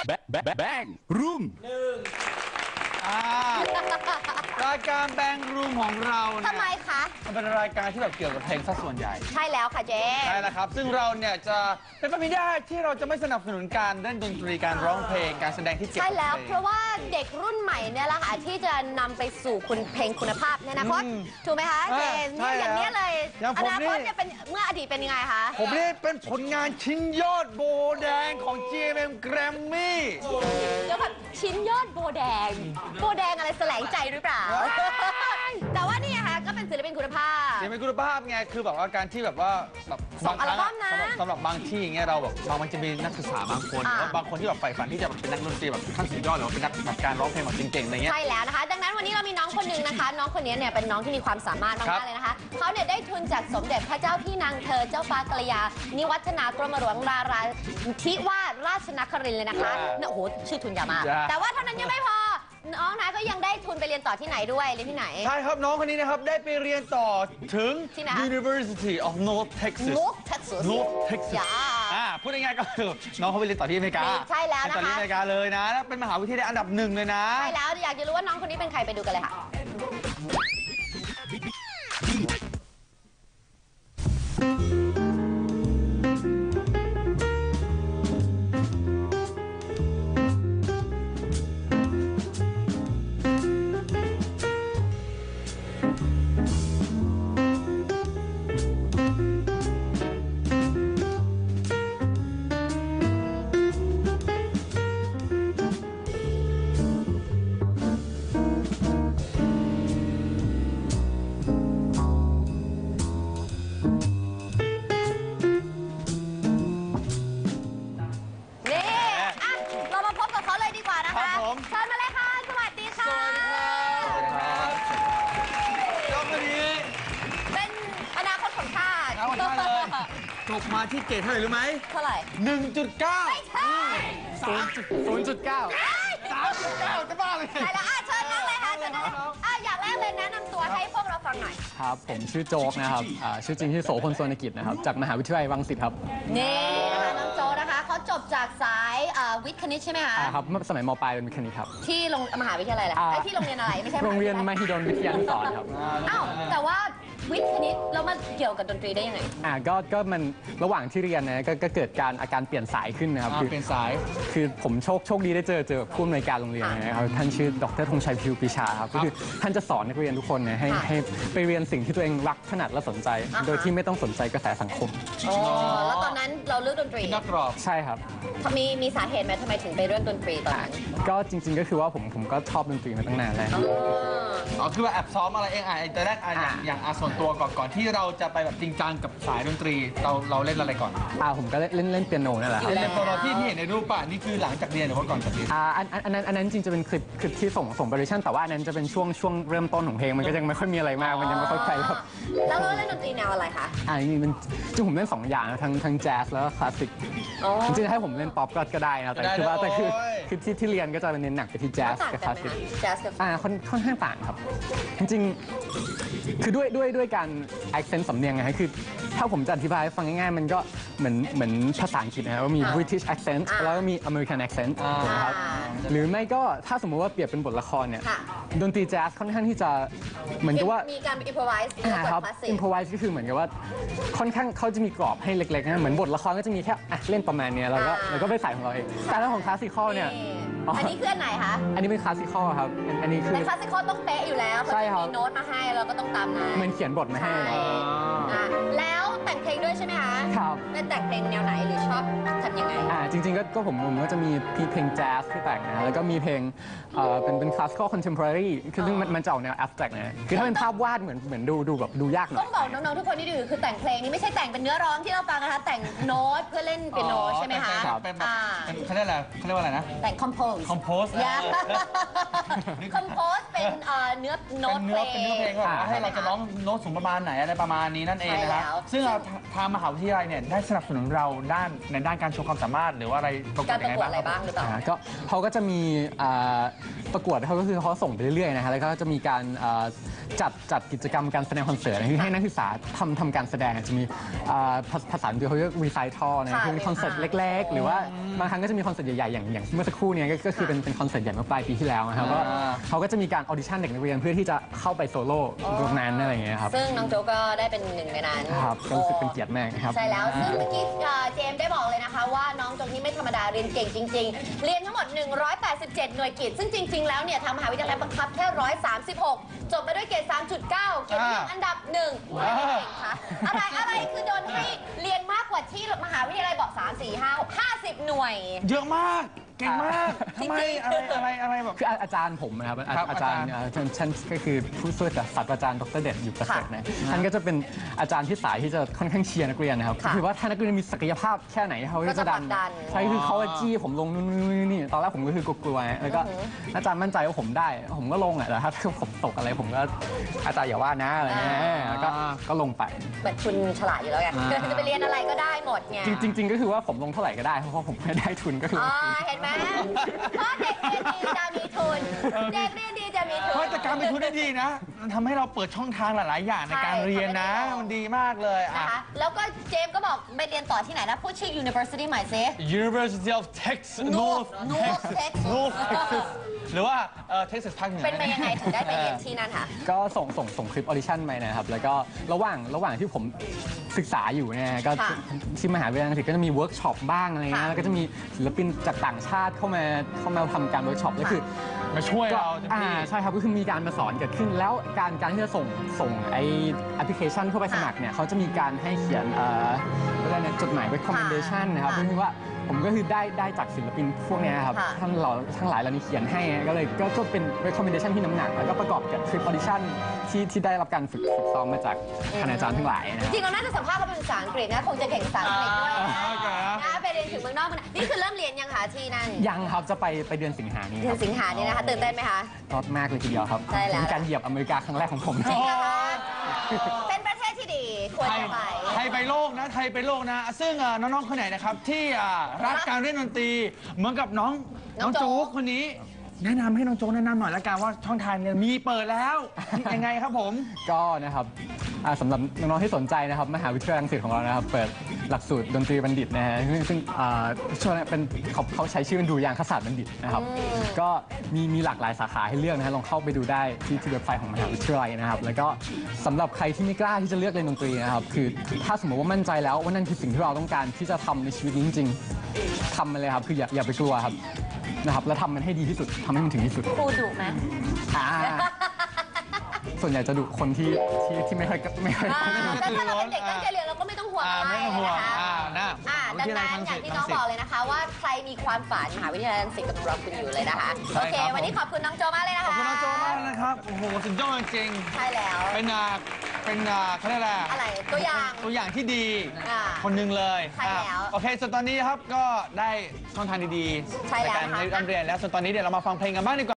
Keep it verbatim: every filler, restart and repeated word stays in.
แบงรูมหนึ่งรายการแบงรูมของเราเนี่ยทำไมคะมันเป็นรายการที่แบบเกี่ยวกับเพลงซะส่วนใหญ่ใช่แล้วค่ะเจ๊ใช่แล้วครับซึ่งเราเนี่ยจะเป็นไปไม่ได้ที่เราจะไม่สนับสนุนการเล่นดนตรีการร้องเพลงการแสดงที่เกี่ยวกับเพลงใช่แล้วเพราะว่าเด็กรุ่นใหม่เนี่ยแหละค่ะที่จะนำไปสู่คุณเพลงคุณภาพในอนาคตถูกไหมคะเจนเนี่ยอย่างนี้เลยอนาคตจะเป็นเมื่ออดีตเป็นยังไงคะผมนี่เป็นผลงานชิ้นยอดโบแดงของ จี เอ็ม เอ็ม Grammy เดี๋ยวแบบชิ้นยอดโบแดงโบแดงอะไรแสลงใจหรือเปล่าแต่ว่านี่ค่ะก็เป็นศิลปินคุณภาพศิลปินคุณภาพไงคือแบบว่าการที่แบบว่าแบบบางครั้งสำหรับบางที่อย่างเงี้ยเราแบบบางมันจะมีนักศึกษาบางคนแล้วบางคนที่แบบใฝ่ฝันที่จะเป็นนักดนตรีแบบขั้นสุดยอดหรือว่าเป็นนักแบบการร้องเพลงแบบเก่งๆอะไรเงี้ยใช่แล้วนะคะดังนั้นวันนี้เรามีน้องคนหนึ่งนะคะน้องคนนี้เนี่ยเป็นน้องที่มีความสามารถมากๆเลยนะคะเขาเนี่ยได้ทุนจากสมเด็จพระเจ้าพี่นางเธอเจ้าฟ้ากัลยาณิวัฒนากรมหลวงราราธิวาสราชนครินทร์เลยนะคะโอ้โหชื่อทุนยาวมากแต่ว่าเท่านั้นยังไม่พอน้องนะก็ยังได้ทุนไปเรียนต่อที่ไหนด้วยเรียนที่ไหนใช่ครับน้องคนนี้นะครับได้ไปเรียนต่อถึง University of North Texas North Texas North Texas อ่าพูดง่ายๆก็คือน้องเขาไปเรียนต่อที่อเมริกาใช่แล้วนะคะต่อที่อเมริกาเลยนะเป็นมหาวิทยาลัยอันดับหนึ่งเลยนะใช่แล้วอยากจะรู้ว่าน้องคนนี้เป็นใครไปดูกันเลยค่ะจบมาที่เกรดเท่าไหร่รู้ไหมเท่าไหร่หนึ่งจุดเก้าไม่ใช่ศูนย์จุดเก้า สามจุดเก้าจะบ้าเลยใช่แล้วเชิญน้องเลยค่ะเชิญน้องอย่างแรกเลยแนะนำตัวให้พวกเราฟังหน่อยครับผมชื่อโจ๊กนะครับชื่อจริงที่โสพลสวนกิจนะครับจากมหาวิทยาลัยรังสิตครับนี่นะคะน้องโจ๊กนะคะเขาจบจากสายวิทย์คณิตใช่ไหมคะครับสมัยม.ปลายเป็นวิทย์คณิตครับที่โรงมหาวิทยาลัยอะไรที่โรงเรียนอะไรไม่ใช่โรงเรียนมหิดลวิทยานุสรณ์ครับอ้าวแต่ว่าวิทย์คณิตแล้วมาเกี่ยวกับดนตรีได้ยังไงอ่าก็ก็มันระหว่างที่เรียนนะก็เกิดการอาการเปลี่ยนสายขึ้นนะครับคือเปลี่ยนสายคือผมโชคโชคดีได้เจอเจอผู้อำนวยการโรงเรียนนะครับท่านชื่อดร.ธงชัยพิวปิชาครับก็คือท่านจะสอนนักเรียนทุกคนนะให้ให้ไปเรียนสิ่งที่ตัวเองรักถนัดและสนใจโดยที่ไม่ต้องสนใจกระแสสังคมอ๋อแล้วตอนนั้นเราเลือกดนตรีนักกรอบใช่ครับมีมีสาเหตุไหมทำไมถึงไปเลือกดนตรีตอนนั้นก็จริงๆก็คือว่าผมผมก็ชอบดนตรีมาตั้งนานแล้วอ๋อคือว่าแอบซ้อมอะไรเองอ่ะแต่แรกอ่ะอย่างอย่างอาส่วนตัวก่อนก่อนที่เราจะไปแบบจริงจังกับสายดนตรีเราเราเล่นอะไรก่อนอ่าผมก็เล่นเล่นเปียโนนั่นแหละครับเล่นเปียโนที่ที่เห็นในรูปป่ะนี่คือหลังจากเรียนหรือว่าก่อนจากเรียนอ่าอันอันนั้นอันนั้นจริงจะเป็นคลิปคลิปที่ส่งส่งบริชั่นแต่ว่าอันนั้นจะเป็นช่วงช่วงเริ่มต้นของเพลงมันก็ยังไม่ค่อยมีอะไรมากมันยังไม่ค่อยใครครับแล้วเราเล่นดนตรีแนวอะไรคะอ่านี่มันจริงผมเล่นสองอย่างทั้งทั้งแจ๊สแล้วก็คลาสสิกจริงๆให้ผมเล่นป๊อปก็ได้นะแต่คือว่าแต่คือคือที่ที่เรียนก็จะเน้นหนักไปที่แจ๊สกับคลาสสิกอ่าค่อนค่อนข้างต่างครับจริงๆคือด้วยด้วยด้วยการ accent สำเนียงไงคือถ้าผมจะอธิบายให้ฟังง่ายๆมันก็เหมือนเหมือนภาษาอังกฤษนะครับว่ามี British accent แล้วก็มี American accent นะครับหรือไม่ก็ถ้าสมมุติว่าเปรียบเป็นบทละครเนี่ยดนตรีแจ๊สค่อนข้างที่จะเหมือนกับว่ามีการ improvise ครับ improvise ก็คือเหมือนกับว่าค่อนข้างเขาจะมีกรอบให้เล็กๆนะเหมือนบทละครก็จะมีแค่เล่นประมาณนี้แล้วก็แล้วก็ไปใส่ของเราเองแต่ถ้าของคลาสสิคอลเนี่ยอันนี้คืออันไหนคะอันนี้เป็นคลาสสิคอลครับอันนี้คือคลาสสิคอลต้องเป๊ะอยู่แล้วใช่ครับมีโน้ตมาให้เราก็ต้องตามมาเหมือนเขียนบทมาให้แล้วแต่งเพลงด้วยใช่ไหมคะครับเป็นแต่งเพลงแนวไหนหรือชอบทำยังไงอ่าจริงๆก็ก็ผมผมก็จะมีเพลงแจ๊สที่แต่งนะแล้วก็มีเพลงเอ่อเป็นเป็นคลาสสิคอลคอนเทมพอรารีคือซึ่งมันมันจะออกแนวแอบสแตรกนะคือถ้าเป็นภาพวาดเหมือนเหมือนดูดูแบบดูยากหน่อยต้องบอกน้องๆทุกคนที่ดูคือแต่งเพลงนี้ไม่ใช่แต่งเป็นเนื้อร้องที่เราฟังนะคะแต่งโน้ตเพื่อเล่นเปียโนใช่ไหมคะเป็นแบบเขาเรียกอะไรเขาเรียกว่าอะไรนะแต่ง compose compose compose เป็นเนื้อโน้ตเพลงเป็นเนื้อเพลงว่าให้เราจะร้องโน้ตสูงประมาณไหนอะไรประมาณนี้นั่นเองนะครับซึ่งทางางมหาวิทยาลัยเนี่ยได้สนับสนุนเราด้านในด้านการโชว์ความสามารถหรือว่าอะไรประกวกาดรปยังระไงกวดบ้างอะไรบ้างหรือเปล่าอ่าก็เขาก็จะมีอ่าประกวดเขาก็คือเขาส่งไปเรื่อยๆนะฮะแล้วก็จะมีการอ่าจัดจัดกิจกรรมการแสดงคอนเสิร์ตนะคือให้นักศึกษาทำทำการแสดงจะมีอ่าภาภาษาอังกฤษเขาเรียกรีไซทอลนะค่ะคือมีคอนเสิร์ตเล็กๆ หรือว่าบางครั้งก็จะมีคอนเสิร์ตใหญ่ๆอย่างอย่างเมื่อสักครู่เนี้ก็ก็คือเป็นเป็นคอนเสิร์ตใหญ่เมื่อปลายปีที่แล้วนะครับก็เขาก็จะมีการออดิชั่นเด็กนักเรียนเพื่อที่จะเข้าไปโซโล่ตรงนั้นอะไรอย่างเงี้ยครับซึ่งน้องโจก็ได้เป็นหนึ่งในนั้นครับก็รู้สึกเป็นเกียรติมากครับใช่แล้ว ซึ่งเมื่อกี้เอ่อเจมส์ได้บอกเลยนะคะว่าน้องโจนี่ไม่ธรรมดาเรียนเก่งจริง ๆ เรียนทั้งหมด หนึ่งร้อยแปดสิบเจ็ด หน่วยกิต ซึ่งจริง ๆ แล้วเนี่ยทางมหาวิทยาลัยบังคับแค่ หนึ่งร้อยสามสิบหก จบมาด้วยเกรด สามจุดเก้า เกียรตินิยมอันดับหนึ่งไม่ได้เก่งคะอะไรอะไรคือโดนให้เรียนมากกว่าที่มหาวิทยาลัยบอกสาม สี่ ห้า หก ห้าสิบหน่วยเยอะมากเก่งมากทำไมอะไรอะไรอะไรแบบคืออาจารย์ผมนะครับอาครับอาจารย์อาจารย์เอ่อท่านท่านก็คือผู้ช่วยศาสตราจารย์ดรเด่นอยู่ประเสริฐนะท่านก็จะเป็นอาจารย์ที่สายที่จะค่อนข้างเชียร์นักเรียนนะครับค่ะคือว่าถ้านักเรียนมีศักยภาพแค่ไหนเขาก็จะดันก็จะผลักดันใช่คือเขาจะจี้ผมลงนู่นนู่นนี่ตอนแรกผมก็คือกลัวๆแล้วก็อาจารย์มั่นใจว่าผมได้ ผมก็ลงอ่ะแต่ถ้าผมตกอะไรผมก็อาจารย์อย่าว่านะอะไรเงี้ยแล้วก็ก็ลงไปเหมือนคุณฉลาดอยู่แล้วไงจะไปเรียนอะไรก็ได้หมดไงจริงๆจริงๆก็คือว่าผมลงเท่าไหร่ก็ได้เพราะผมไม่ได้ทุนก็คืออ๋อลงทุนเห็นไหมเพราะเด็กเรียนดีจะมีทุน เด็กเรียนดีจะมีทุนเพราะแต่การเป็นทุนได้ดีนะมันทำให้เราเปิดช่องทางหลาย ๆ อย่างในการเรียนนะใช่มันดีมากเลยอ่ะนะคะ แล้วก็เจมส์ก็บอกไปเรียนต่อที่ไหนนะ พูดชื่อ university ใหม่ซิ University of Texas North North Texas North Texas หรือว่าเอ่อ Texas ภาคเหนือเป็นไปยังไงถึงได้ไปเรียนที่นั่นคะก็ส่งส่งส่งคลิปออดิชั่นไปนะครับ แล้วก็ระหว่างระหว่างที่ผมศึกษาอยู่เนี่ยก็ค่ะที่มหาวิทยาลัยรังสิตก็จะมีเวิร์กช็อปบ้างอะไรเงี้ยค่ะแล้วก็จะมีศิลปินจากต่างชาติเข้ามาเข้ามาทำการเวิร์กช็อปแล้วคือมาช่วยก็เราเต็มอ่าที่ใช่ครับก็คือมีการมาสอนเกิดขึ้นแล้วการการที่จะส่งส่งไอแอปพลิเคชันเข้าไปสมัครเนี่ยเขาจะมีการให้เขียนเอ่อเรียกอะไรนะจดหมาย recommendation นะครับค่ะก็คือว่าผมก็คือได้ได้จากศิลปินพวกเนี้ยครับค่ะท่านเราทั้งหลายเหล่านี้เขียนให้ก็เลยก็ก็เป็น recommendation ที่น้ำหนัก แล้วก็ประกอบกับคลิป audition ที่ที่ได้รับการฝึกฝึกซ้อมมาจากคณาจารย์ทั้งหลายนะคจรับริงๆเราน่าจะสัมภาษณ์เขาเป็นภาษาอังกฤษนะ คงจะเก่งภาษาอังกฤษด้วยนะอ่าครับนะไปเรียนถึงเมืองนอกเมืองนานี่คือเริ่มเรียนยังคะที่นั่นยังครับจะไปไปเดือนสิงหานี้เดืคอรันบสิงหาเนี่ยนะคะตื่นเต้นไหมคะก็มากเลยทีเดียวครับใช่แล้วเป็นการเหยียบอเมริกาครั้งแรกของผมจริงนะคะเป็นประเทศที่ดีควรไทยจะไปไทยไปโลกนะ ไทยไปโลกนะ ซึ่งเอ่อน้อง ๆ คนไหนนะครับ ที่อ่ารักการเล่นดนตรี เหมือนกับน้องน้น้ออง งโจ๊โจ๊กกคนนี้ แนะนำให้น้องโจ๊กแนะนำหน่อยละกันว่าช่องทางเนี่ยมีเปิดแล้วยังไงครับผมก็นะครับอ่าสำหรับน้องๆที่สนใจนะครับมหาวิทยาลัยรังสิตของเรานะครับเปิดหลักสูตรดนตรีบัณฑิตนะฮะซึ่งซึ่งอ่าช่วงนี้เป็นเขาเขาใช้ชื่อดูยางคศาสตร์บัณฑิตนะครับก็มีมีหลากหลายสาขาให้เลือกนะฮะลองเข้าไปดูได้ที่ที่เว็บไซต์ของมหาวิทยาลัยนะครับแล้วก็สำหรับใครที่ไม่กล้าที่จะเลือกเรียนดนตรีนะครับคือถ้าสมมติว่ามั่นใจแล้วว่านั่นคือสิ่งที่เราต้องการที่จะทำในชีวิตนี้จริงๆทำมันเลยครับคืออย่าอย่าไปกลัวครับนะครับแล้วทำมันให้ดีที่สุดทำให้มันถึงที่สุดครูดุไหมอ่าส่วนใหญ่จะดุคนที่ที่ที่ไม่ค่อยไม่ค่อยอ่าแต่ถ้าเราเป็นเด็กตั้งใจเรียนเราก็ไม่ต้องห่วงอ่าอะไรไม่ต้องห่วงนะคะอ่านะอ่าดังนั้นอย่างที่น้องบอกเลยนะคะ ว่าใครมีความฝันมหาวิทยาลัยรังสิตกำลังรอคุณอยู่เลยนะคะใช่โอเคครับวันนี้ขอบคุณน้องโจมากเลยนะคะขอบคุณน้องโจ๊กมากนะครับ โอ้โห สุดยอดจริงใช่แล้วๆเป็นอ่าเป็นอ่าเขาเรียกอะไรอะไรตัวอย่างตัวอย่างที่ดีอ่าคนหนึ่งเลยใช่แล้วอ่ะโอเค ส่วนตอนนี้ครับก็ได้ช่องทางดีๆใช่แล้วในการค่ะเรียนแล้ว ส่วนตอนนี้เดี๋ยวเรามาฟังเพลงกันบ้างดีกว่า